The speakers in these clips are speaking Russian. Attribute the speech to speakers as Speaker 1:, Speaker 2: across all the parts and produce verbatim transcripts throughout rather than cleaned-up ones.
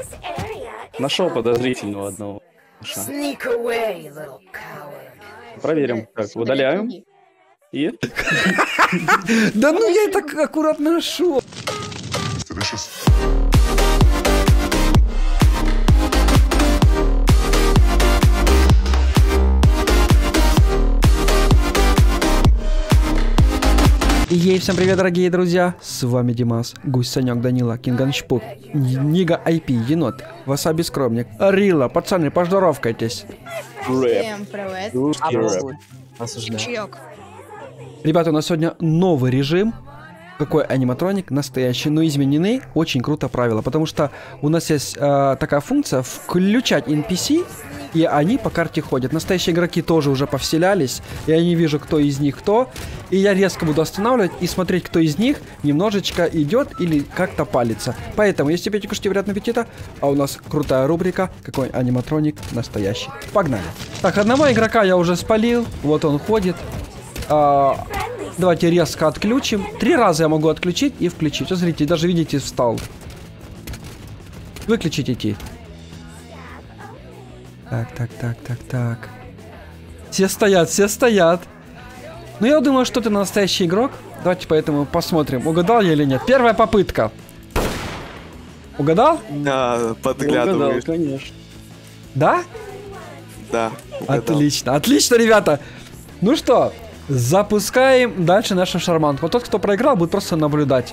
Speaker 1: Нашел подозрительного одного. Проверим. Так, удаляем. И?
Speaker 2: Да ну я так аккуратно нашел. Ей, всем привет, дорогие друзья, с вами Димас, Гусь, Санек, Данила, Кинганшпук, Нига ай пи, Енот, Васаби Скромник, Рила, пацаны, поздоровкайтесь.
Speaker 3: Всем привет.
Speaker 1: Осуждаю.
Speaker 2: Ребята, у нас сегодня новый режим. Какой аниматроник? Настоящий, но изменены. Очень круто правило, потому что у нас есть э, такая функция включать эн пи си, и они по карте ходят. Настоящие игроки тоже уже повселялись, и я не вижу, кто из них кто. И я резко буду останавливать и смотреть, кто из них немножечко идет или как-то палится. Поэтому, если пейте, кушайте, приятного аппетита. А у нас крутая рубрика «Какой аниматроник настоящий». Погнали. Так, одного игрока я уже спалил. Вот он ходит. А, давайте резко отключим. Три раза я могу отключить и включить. Вот смотрите, даже видите, встал. Выключить идти. Так, так, так, так, так. Все стоят, все стоят. Ну, я думаю, что ты настоящий игрок. Давайте поэтому посмотрим, угадал я или нет. Первая попытка. Угадал?
Speaker 4: Да, подглядываешь.
Speaker 1: Угадал, конечно.
Speaker 2: Да?
Speaker 4: Да, угадал.
Speaker 2: Отлично, отлично, ребята. Ну что, запускаем дальше нашу шарманку. Вот тот, кто проиграл, будет просто наблюдать.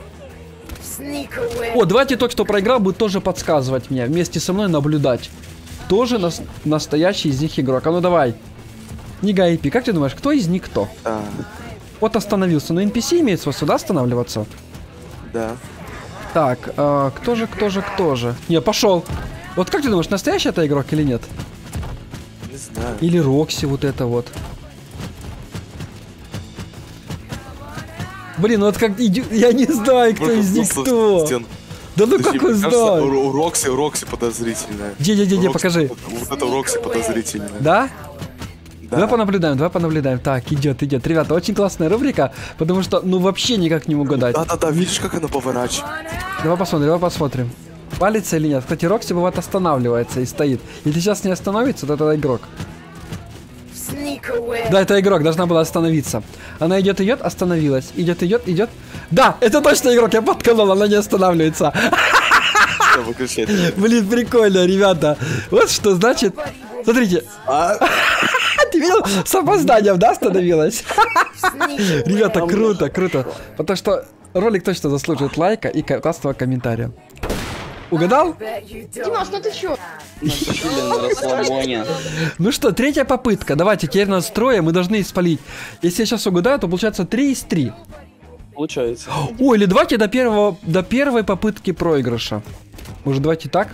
Speaker 2: О, давайте тот, кто проиграл, будет тоже подсказывать мне. Вместе со мной наблюдать. Тоже нас, настоящий из них игрок. А ну давай. Нига ай пи, как ты думаешь, кто из них кто?
Speaker 4: А,
Speaker 2: Вот остановился. Но эн пи си имеет свойство, да, останавливаться?
Speaker 4: да.
Speaker 2: Так, а, кто же, кто же, кто же? Не, пошел. Вот как ты думаешь, настоящий это игрок или нет?
Speaker 4: Не знаю.
Speaker 2: Или Рокси вот это вот. Блин, вот как... Я не знаю, кто из них кто.
Speaker 4: Стен.
Speaker 2: Да ну
Speaker 4: Подожди,
Speaker 2: как он
Speaker 4: мне кажется,
Speaker 2: знает?
Speaker 4: у, у Рокси, у Рокси подозрительная.
Speaker 2: Где-где-где,
Speaker 4: Рокси-
Speaker 2: покажи.
Speaker 4: Вот это у Рокси подозрительная.
Speaker 2: Да?
Speaker 4: Да.
Speaker 2: Давай понаблюдаем, давай понаблюдаем. Так, идет, идет. Ребята, очень классная рубрика, потому что, ну, вообще никак не угадать.
Speaker 4: Да-да-да, видишь, как она поворачивает?
Speaker 2: Давай посмотрим, давай посмотрим. Палится или нет? Кстати, Рокси бывает останавливается и стоит. Если сейчас не остановится, то это игрок. Да, это игрок, должна была остановиться. Она идет, идет, остановилась. Идет, идет, идет. Да, это точно игрок, я подколол, она не останавливается.
Speaker 4: Да, выключай.
Speaker 2: Блин, прикольно, ребята. Вот что значит. Смотрите.
Speaker 4: А,
Speaker 2: Ты видел? С опозданием, да, остановилась? Ребята, круто, круто. Потому что ролик точно заслуживает лайка и классного комментария. Угадал?
Speaker 3: Димас, ну ты чё?
Speaker 1: На расслабоне.
Speaker 2: Ну что, третья попытка. Давайте, теперь нас трое, мы должны испалить. Если я сейчас угадаю, то получается три из три.
Speaker 1: Получается.
Speaker 2: Ой, или давайте до первого, до первой попытки проигрыша. Может, давайте так?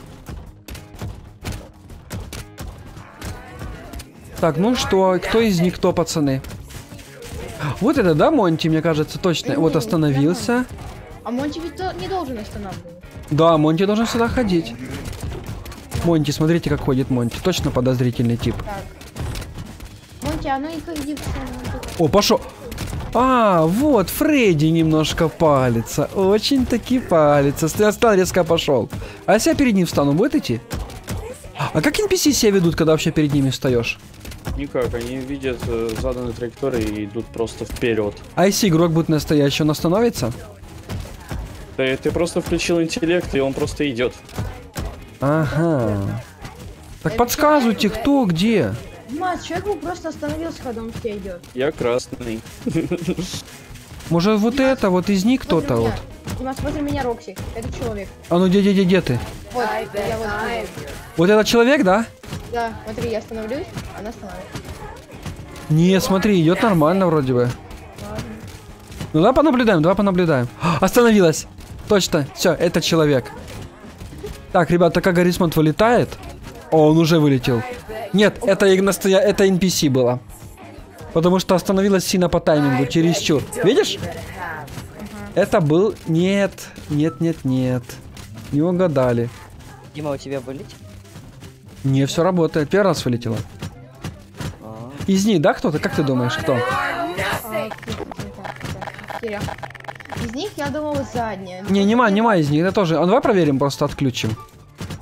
Speaker 2: Так, ну что, кто из них кто, пацаны? Вот это, да, Монти, мне кажется, точно. Вот остановился.
Speaker 3: А Монти ведь то- не должен останавливаться.
Speaker 2: Да, Монти должен сюда ходить. Монти, смотрите, как ходит Монти. Точно подозрительный тип.
Speaker 3: Так. Монти, а ну и иди в сторону.
Speaker 2: О, пошел. А, вот, Фредди немножко палится. Очень-таки палится. Я стал резко пошел. А если я перед ним встану, будет идти? А как эн пи си себя ведут, когда вообще перед ними встаешь?
Speaker 1: Никак, они видят э, заданную траекторию и идут просто вперед.
Speaker 2: А если игрок будет настоящий, он остановится?
Speaker 1: Ты, ты просто включил интеллект, и он просто идет.
Speaker 2: Ага. Так подсказывайте, кто, где.
Speaker 3: Димас, человек бы просто остановился, когда он к тебе идет.
Speaker 1: Я красный.
Speaker 2: Может, вот это, вот из них
Speaker 3: Возле
Speaker 2: кто-то
Speaker 3: меня.
Speaker 2: вот.
Speaker 3: Димас, возле меня Рокси. Это человек.
Speaker 2: А ну, где, где, где, где ты?
Speaker 3: Вот, я вот.
Speaker 2: Вот этот человек, да?
Speaker 3: Да, смотри, я остановлюсь, она останавливается.
Speaker 2: Не, смотри, идет нормально вроде бы. Ну давай понаблюдаем, давай понаблюдаем. Остановилась. Точно, все, это человек. Так, ребята, как Гаррисмонт вылетает. О, он уже вылетел. Нет, это, и настоя... это эн пи си было. Потому что остановилась сильно по таймингу, чересчур. Видишь? Это был... Нет, нет, нет, нет. Не угадали.
Speaker 5: Дима, у тебя вылетит?
Speaker 2: Не, все работает. Первый раз вылетело.
Speaker 5: А,
Speaker 2: Из них, да, кто-то? Как ты думаешь, кто?
Speaker 3: А, Киря. Из них, я думала, задняя.
Speaker 2: Не, нема, нема из них, это тоже. А давай проверим, просто отключим.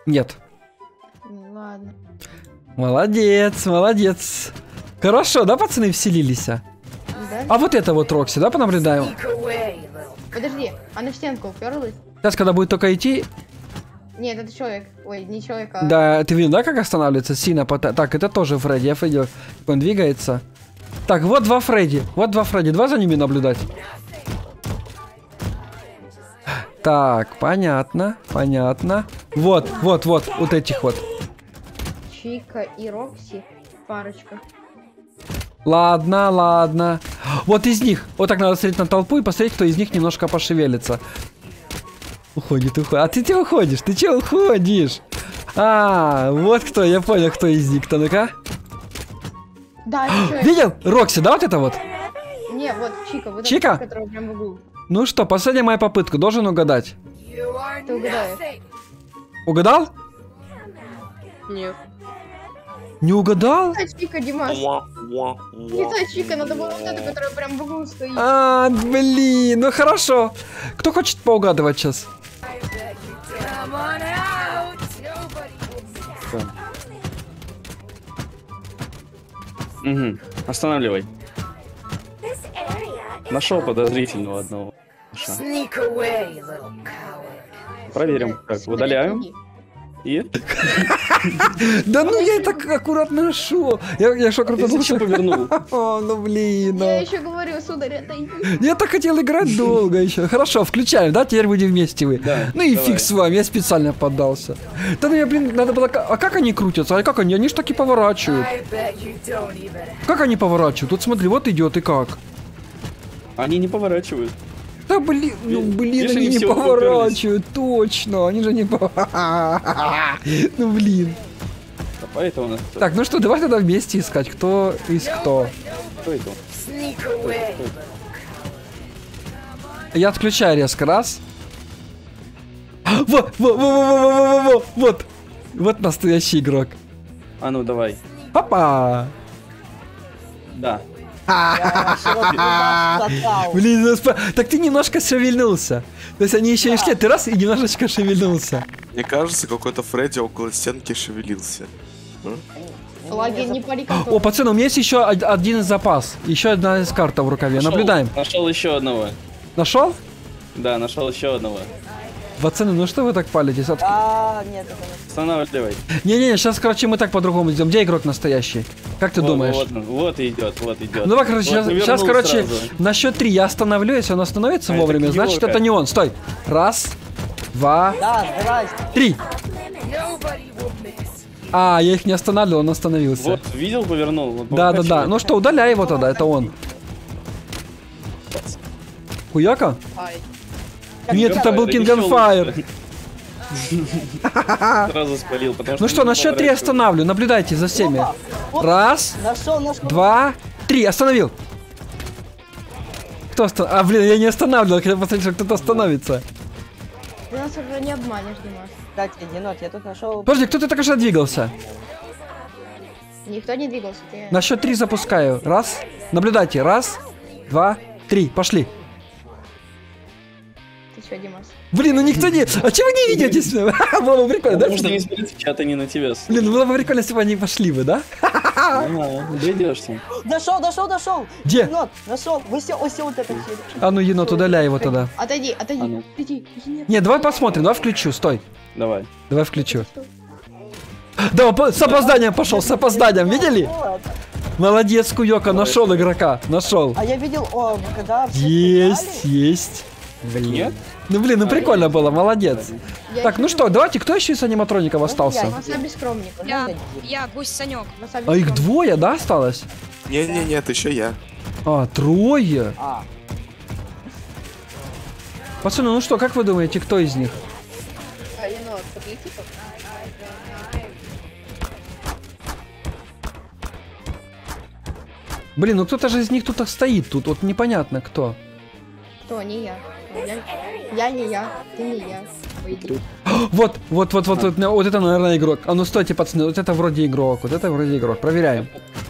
Speaker 2: Нет.
Speaker 3: Ну, ладно.
Speaker 2: Молодец, молодец. Хорошо, да, пацаны, вселились? А
Speaker 3: Да?
Speaker 2: А вот это вот Рокси, да, понаблюдаем?
Speaker 3: Подожди, она в стенку уперлась?
Speaker 2: Сейчас, когда будет только идти...
Speaker 3: Нет, это человек. Ой, не человек, а...
Speaker 2: Да, ты видел, да, как останавливается сильно? пота- Так, это тоже Фредди, я видел, как он двигается. Так, вот два Фредди, вот два Фредди, два за ними наблюдать. Так, понятно, понятно. Вот, вот, вот, вот этих вот.
Speaker 3: Чика и Рокси. Парочка.
Speaker 2: Ладно, ладно. Вот из них. Вот так надо смотреть на толпу и посмотреть, кто из них немножко пошевелится. Уходит, уходит. А ты че уходишь? Ты че уходишь? А, вот кто, я понял, кто из них. Кто, ну-ка.
Speaker 3: Да, это человек.
Speaker 2: Видел? Рокси, да, вот это вот?
Speaker 3: Не, вот Чика. Вот
Speaker 2: Чика?
Speaker 3: эта, которая прям в углу.
Speaker 2: Ну что, последняя моя попытка. Должен угадать.
Speaker 3: Ты угадаешь.
Speaker 2: Угадал?
Speaker 3: Нет.
Speaker 2: Не угадал?
Speaker 3: Это Чика, Димас. Не та Чика, надо было вот эту, которая прям в углу стоит.
Speaker 2: А, блин, ну хорошо. Кто хочет поугадывать сейчас?
Speaker 1: Угу. Останавливай. Нашел подозрительного одного. Ша. Проверим. Так, удаляем. И?
Speaker 2: Да ну я так аккуратно шел. Я, я что,
Speaker 1: Ты зачем повернул?
Speaker 2: О, ну блин.
Speaker 3: Я
Speaker 2: ну.
Speaker 3: еще говорю, сударь, отойди.
Speaker 2: Я так хотел играть долго еще. Хорошо, включаем, да? Теперь будем вместе вы.
Speaker 1: Да,
Speaker 2: Ну и
Speaker 1: давай.
Speaker 2: фиг с вами, я специально поддался. Да ну я, блин, надо было... А как они крутятся? А как они? Они ж таки поворачивают. Как они поворачивают? Вот смотри, вот идет и как.
Speaker 1: Они не поворачивают.
Speaker 2: Да блин, ну блин,
Speaker 1: Видишь,
Speaker 2: они
Speaker 1: они
Speaker 2: не
Speaker 1: все
Speaker 2: поворачивают, точно. Они же не поворачивают. Ну блин.
Speaker 1: А поэтому нас...
Speaker 2: Так, ну что, давай тогда вместе искать, кто из кто.
Speaker 1: Кто это?
Speaker 2: Я отключаю резко, раз. Вот, вот, вот, вот, вот, вот. Вот настоящий игрок.
Speaker 1: А ну давай.
Speaker 2: Папа.
Speaker 1: Да.
Speaker 2: Блин, ну спа- так ты немножко шевельнулся. То есть они еще не шли, ты раз и немножечко шевельнулся.
Speaker 4: Мне кажется, какой-то Фредди около стенки шевелился.
Speaker 3: Лаги не пари
Speaker 2: О, пацаны, у меня есть еще од- один запас. Еще одна из карта в рукаве.
Speaker 1: Нашел-
Speaker 2: Наблюдаем.
Speaker 1: Нашел еще одного.
Speaker 2: Нашел?
Speaker 1: Да, нашел еще одного.
Speaker 2: Пацаны, ну что вы так палитесь? От-
Speaker 5: А, нет, это не...
Speaker 1: Останавливай.
Speaker 2: Не-не-не, сейчас, короче, мы так по-другому сделаем. Где игрок настоящий? Как ты
Speaker 1: Вот,
Speaker 2: думаешь?
Speaker 1: Вот, вот идет, вот идет.
Speaker 2: Ну давай, короче,
Speaker 1: Вот,
Speaker 2: сейчас,
Speaker 1: повернул
Speaker 2: сейчас, короче,
Speaker 1: сразу.
Speaker 2: на счет три я остановлю, если он остановится
Speaker 1: А,
Speaker 2: вовремя,
Speaker 1: это
Speaker 2: значит
Speaker 1: Георг.
Speaker 2: это не он. Стой. Раз, два,
Speaker 5: Да, здрасте.
Speaker 2: три. А, я их не останавливал, он остановился.
Speaker 1: Вот, видел, повернул? Вот,
Speaker 2: Да, да, да.
Speaker 1: поворачивай.
Speaker 2: Ну что, удаляй его тогда, это он. Хуяка? Нет, это был King on Fire.
Speaker 1: Сразу спалил, потому что...
Speaker 2: Ну что,
Speaker 1: не
Speaker 2: на счет три
Speaker 1: поворачивай.
Speaker 2: останавливаю, наблюдайте за всеми. Раз,
Speaker 5: Нашел, нашел.
Speaker 2: два, три, остановил. Кто остановил? А, блин, я не останавливал, хотел посмотреть, что кто-то остановится.
Speaker 3: Ты нас уже не обманешь, Димас.
Speaker 5: Кстати, енот, я тут нашел...
Speaker 2: Подожди, кто-то только что двигался?
Speaker 3: Никто не двигался, ты...
Speaker 2: На счет три запускаю. Раз. Наблюдайте. Раз, два, три. Пошли.
Speaker 3: Ты что, Димас?
Speaker 2: Блин, ну никто не... А чего вы не видитесь? Было бы прикольно, да?
Speaker 1: Потому что не смотрите, чаты не на тебя.
Speaker 2: Блин, было бы прикольно, если бы они пошли бы, да?
Speaker 1: Ага, дойдешься.
Speaker 5: Дошел, дошел, дошел.
Speaker 2: Где?
Speaker 5: Енот, нашел. Вы все, все вот это все.
Speaker 2: А ну, енот, удаляй его тогда.
Speaker 3: Отойди, отойди.
Speaker 1: А ну.
Speaker 3: Иди, иди, нет.
Speaker 2: Не, давай посмотрим, давай включу, стой.
Speaker 1: Давай.
Speaker 2: Давай включу. Да, по- с опозданием пошел, с опозданием, видели?
Speaker 5: Вот.
Speaker 2: Молодец, Куёка, нашел игрока, нашел.
Speaker 5: А я видел, о, когда все
Speaker 2: Есть,
Speaker 5: стреляли,
Speaker 2: есть. Блин.
Speaker 1: Нет?
Speaker 2: Ну блин, ну прикольно было, молодец.
Speaker 3: Я
Speaker 2: Так,
Speaker 3: еще
Speaker 2: ну что, давайте, кто еще из аниматроников остался?
Speaker 3: Васаби скромник.
Speaker 6: Я, я гусь Санек.
Speaker 3: Васаби
Speaker 2: А их
Speaker 3: скромник.
Speaker 2: двое, да, осталось?
Speaker 4: Не-не-нет, еще я.
Speaker 2: А, трое.
Speaker 5: А,
Speaker 2: Пацаны, ну что, как вы думаете, кто из них?
Speaker 3: А, енот, подлети пока.
Speaker 2: Блин, ну кто-то же из них тут стоит, тут вот непонятно кто.
Speaker 3: Кто? Не я. Я, я не я, ты не я. Пойди.
Speaker 2: Вот, вот, вот, вот, вот, вот это, наверное, игрок. А ну стойте, пацаны, вот это вроде игрок, вот это вроде игрок. Проверяем.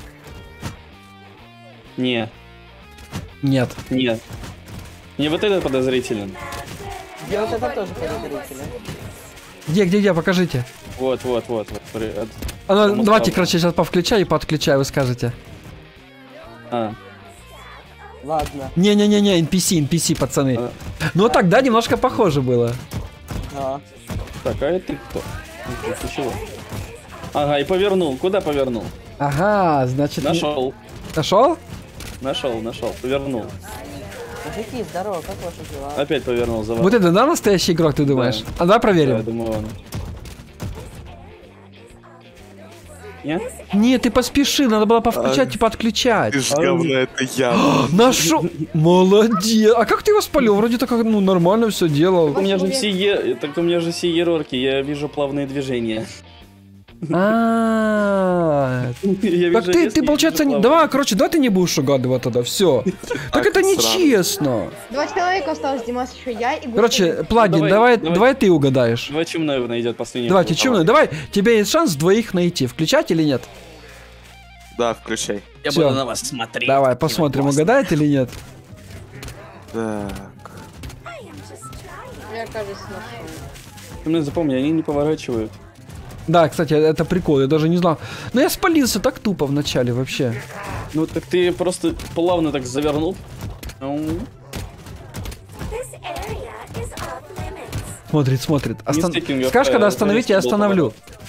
Speaker 1: Не,
Speaker 2: Нет.
Speaker 1: нет. Не, вот этот подозрителен.
Speaker 5: где вот это тоже подозрительно.
Speaker 2: Где, где, где, покажите.
Speaker 1: Вот, вот, вот. вот. При- от-
Speaker 2: А, ну,
Speaker 1: Кому
Speaker 2: давайте,
Speaker 1: справа?
Speaker 2: короче, сейчас повключаю и подключаю, вы скажете.
Speaker 1: А,
Speaker 5: Ладно.
Speaker 2: Не-не-не-не, эн пи си, эн пи си, пацаны.
Speaker 1: А.
Speaker 2: Ну так, да, немножко похоже было.
Speaker 5: Да.
Speaker 1: так, а это кто? Ты ты чего? Ага, и повернул. Куда повернул?
Speaker 2: Ага, значит... не-
Speaker 1: Нашел.
Speaker 2: Нашел?
Speaker 1: Нашел, нашел. Повернул.
Speaker 5: Мужики, здорово, как ваши дела?
Speaker 1: Опять повернул за
Speaker 2: Вот это, да, настоящий игрок, ты думаешь?
Speaker 1: Да.
Speaker 2: А давай
Speaker 1: Я
Speaker 2: проверим.
Speaker 1: думаю, он. Нет?
Speaker 2: Нет, ты поспеши, надо было повключать и подключать.
Speaker 4: Ты ж говно, это я.
Speaker 2: Нашел. Молодец. А как ты его спалил? Вроде так, ну, нормально все делал.
Speaker 1: У меня же все е... так у меня же все иерархии, я вижу плавные движения.
Speaker 2: А,
Speaker 1: Я
Speaker 2: так
Speaker 1: вижу
Speaker 2: ты,
Speaker 1: резкие,
Speaker 2: ты, получается,
Speaker 1: вижу
Speaker 2: не...
Speaker 1: плавные.
Speaker 2: давай, короче, давай ты не будешь угадывать тогда, все. Так это
Speaker 4: сразу.
Speaker 2: нечестно.
Speaker 3: Два человека осталось, Димас, еще я и Гусь.
Speaker 2: Короче, Плагин,
Speaker 1: Давай,
Speaker 2: давай,
Speaker 1: давай.
Speaker 2: давай ты угадаешь.
Speaker 1: Давай Чумной найдет последний.
Speaker 2: Давайте, Чумной, давай, тебе есть шанс двоих найти. Включать или нет?
Speaker 4: Да, включай.
Speaker 1: Я
Speaker 2: Всё.
Speaker 1: буду на вас смотреть.
Speaker 2: Давай, посмотрим, угадает или нет.
Speaker 4: Так.
Speaker 3: Мне кажется, нашел.
Speaker 1: Ты мне запомни, они не поворачивают.
Speaker 2: Да, кстати, это прикол, я даже не знал. Но я спалился так тупо в начале вообще.
Speaker 1: Ну так ты просто плавно так завернул. Ну,
Speaker 2: Смотрит, смотрит. Остан...
Speaker 1: стыкинг,
Speaker 2: Скажешь,
Speaker 1: э,
Speaker 2: когда остановить, я
Speaker 1: резко был
Speaker 2: остановлю.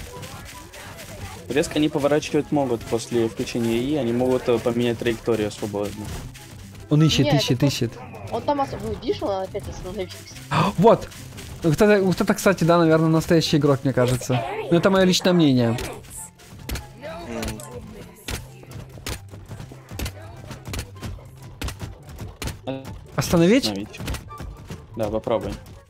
Speaker 1: резко они поворачивать могут после включения И, они могут э, поменять траекторию свободно.
Speaker 2: Он ищет,
Speaker 3: Нет,
Speaker 2: ищет,
Speaker 3: это
Speaker 2: ищет.
Speaker 3: Он там особо видишь, он опять остановился.
Speaker 2: Вот. Вот это, вот это, кстати, да, наверное, настоящий игрок, мне кажется. Но это мое личное мнение. Остановить?
Speaker 1: Остановить. Да, попробуй.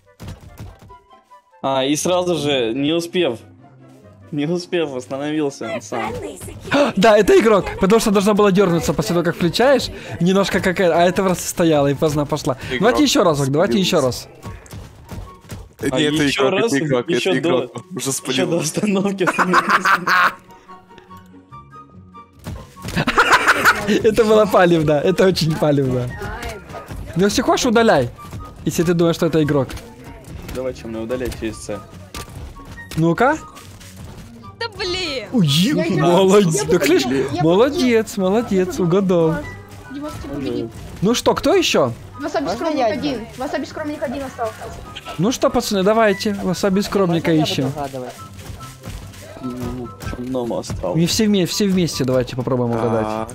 Speaker 1: А, и сразу же, не успев, не успев, остановился он сам.
Speaker 2: Да, это игрок, потому что должна была дернуться после того, как включаешь. Немножко какая, а это просто стояла и поздно пошла.
Speaker 4: Игрок
Speaker 2: Давайте еще разок, давайте еще раз.
Speaker 4: Э,
Speaker 1: А
Speaker 4: Не, это
Speaker 1: еще
Speaker 4: игрок,
Speaker 1: раз,
Speaker 4: это игрок,
Speaker 1: еще
Speaker 4: это
Speaker 1: до-
Speaker 4: игрок. Уже
Speaker 1: Еще до
Speaker 4: спалил.
Speaker 1: остановки остановился.
Speaker 2: Это было палевно, это очень палевно. Ну, если хочешь, удаляй. Если ты думаешь, что это игрок.
Speaker 1: Давай, Чумной, удалять через С.
Speaker 2: Ну-ка.
Speaker 6: Да блин!
Speaker 2: Ой,
Speaker 3: Я-
Speaker 2: молодец.
Speaker 3: я
Speaker 2: Так, видишь,
Speaker 3: победил, я
Speaker 2: молодец, молодец, угадал.
Speaker 3: Димас, ты победил.
Speaker 2: Ну что, кто еще?
Speaker 3: Васаби
Speaker 5: Можно
Speaker 3: скромник
Speaker 5: я
Speaker 3: один. Васаби скромник один остался.
Speaker 2: Ну что, пацаны, давайте васаби скромника
Speaker 5: Можно я
Speaker 2: ищем.
Speaker 5: буду угадывать?
Speaker 1: Ну, Чумному осталось.
Speaker 2: Не все, вме- все вместе давайте попробуем угадать.
Speaker 4: Так.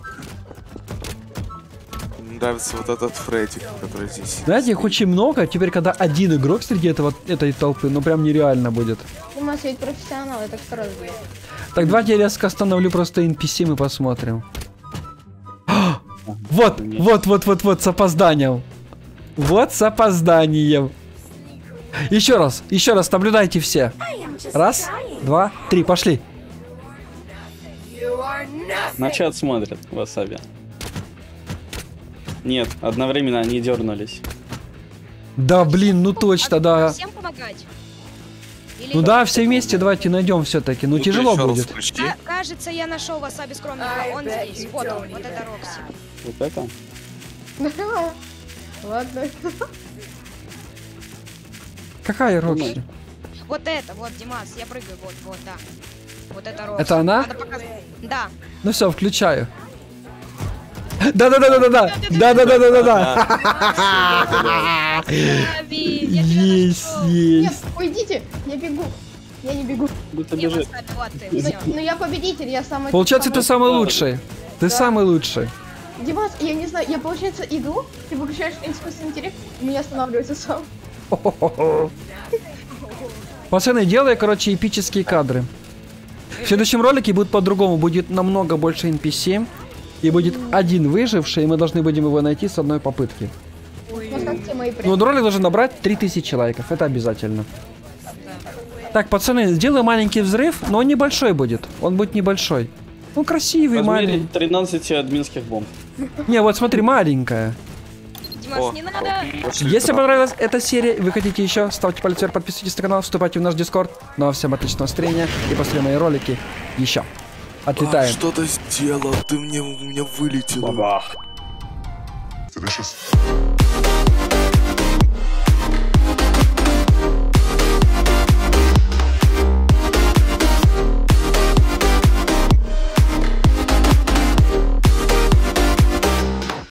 Speaker 4: Мне нравится вот этот Фредди, который здесь.
Speaker 2: Знаете, их очень много, теперь когда один игрок среди этого, этой толпы, ну прям нереально будет.
Speaker 3: Димас, я ведь профессионал, я так сразу делаю.
Speaker 2: Так, давайте я резко остановлю просто эн пи си, мы посмотрим. А! Вот, вот, вот, вот, вот, с опозданием. Вот с опозданием. Еще раз, еще раз, наблюдайте все. Раз, два, три, пошли.
Speaker 1: На чат смотрят, Васаби. Нет, одновременно они дернулись.
Speaker 2: Да, блин, ну точно, да.
Speaker 6: Всем помогать? Или
Speaker 2: Ну да, все вместе давайте найдем все-таки. Ну
Speaker 4: Ну-ка
Speaker 2: тяжело
Speaker 4: еще раз
Speaker 2: будет.
Speaker 4: включи.
Speaker 6: Ка- кажется, я нашел Васаби скромника. Он здесь. Вот он, вот это Рокси.
Speaker 1: Вот это?
Speaker 3: Ладно.
Speaker 2: Какая Рокси?
Speaker 6: Вот это, вот, Димас, я прыгаю, вот, вот, да. Вот это Рокси.
Speaker 2: Это она?
Speaker 6: Надо показать. Да.
Speaker 2: Ну все, включаю. Да-да-да-да-да-да! Да-да-да-да-да-да!
Speaker 6: Васаби, я тебя
Speaker 2: Есть,
Speaker 6: нашел.
Speaker 3: Нет,
Speaker 2: есть.
Speaker 3: уйдите, я бегу. Я не бегу.
Speaker 1: Будто
Speaker 6: Не,
Speaker 1: бежит.
Speaker 6: Васаби, вот ты,
Speaker 3: Ну,
Speaker 6: всё.
Speaker 3: ну я победитель, я самый...
Speaker 2: Получается, ты самый лучший. Ты
Speaker 3: Да.
Speaker 2: самый лучший.
Speaker 3: Димас, я не знаю, я, получается, иду, ты выключаешь искусственный интеллект, и меня останавливается сам.
Speaker 2: Пацаны, делай, короче, эпические кадры. В следующем ролике будет по-другому. Будет намного больше эн пи си. И будет один выживший, и мы должны будем его найти с одной попытки.
Speaker 3: Вот как те мои
Speaker 2: Ну,
Speaker 3: прям.
Speaker 2: ролик должен набрать три тысячи лайков. Это обязательно. Так, пацаны, сделай маленький взрыв, но он небольшой будет. Он будет небольшой. Ну, красивый,
Speaker 1: В размере
Speaker 2: маленький.
Speaker 1: тринадцати админских бомб.
Speaker 2: Не, вот смотри, маленькая.
Speaker 6: Димас,
Speaker 4: О,
Speaker 6: не надо.
Speaker 4: Пошли
Speaker 2: Если
Speaker 4: туда.
Speaker 2: понравилась эта серия, и вы хотите еще, ставьте палец вверх, подписывайтесь на канал, вступайте в наш дискорд. Ну а всем отличного настроения и после мои ролики еще.
Speaker 4: А,
Speaker 2: Отлетаем.
Speaker 4: что-то сделал, ты мне, у меня вылетело.
Speaker 1: Бабах.
Speaker 7: Delicious.